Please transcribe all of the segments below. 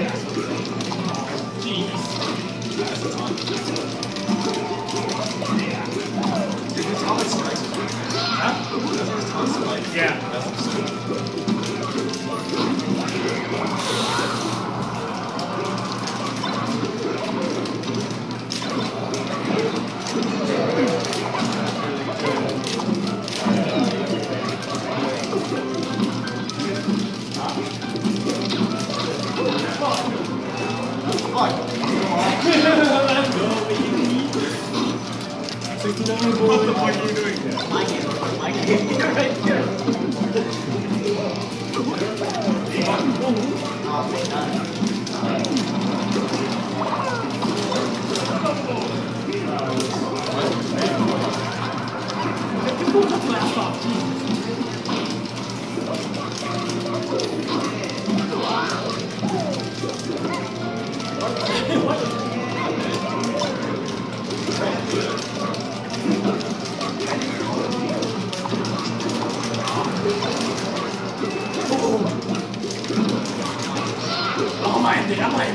Jeez. Did you tell me strikes? Huh? Doesn't his tongue strike? Yeah. That's absurd. Let's go, baby. 69 boy. What the fuck are you doing here? My game. You're right here. Oh, wait, Last off, Jesus. What? Oh, I'm landing.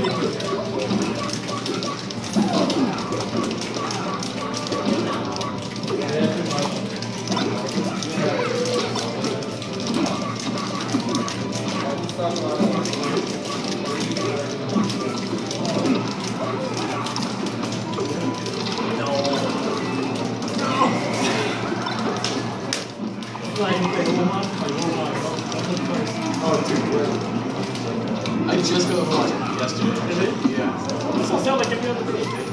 Oh, dude, where? I just got the watch yesterday. Is it? Yeah. This will sound like every other day.